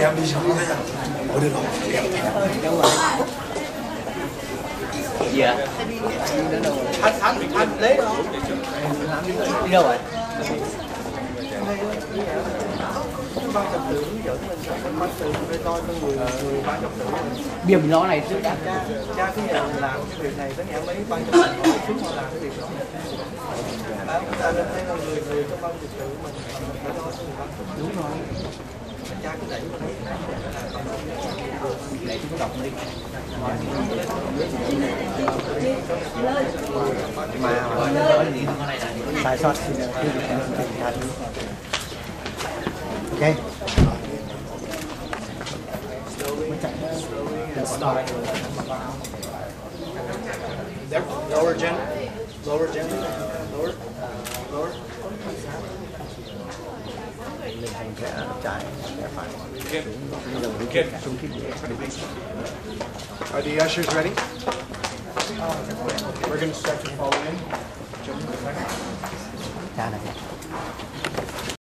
em đi xuống thế nào? Ủa được rồi. Gì ạ? Thanh lấy đó. Đi đâu vậy? Ban trật tự dẫn mình sang ban trật tự coi con người ban trật tự. Bây giờ mình lo này trước đã. Cha cứ giờ làm cái việc này tới ngày mấy ban trật tự họ xuống họ làm cái việc đó. Chúng ta nên thấy là người trong ban trật tự mình phải lo cho người ban trật tự. Đúng rồi. Cha cứ đẩy vào đấy. Để chúng đọc đi. Sai sót thì okay. There, lower gently, lower gently, lower, lower. Mình hành rẽ trái, rẽ phải. Are the ushers ready? We're going to start to fall in.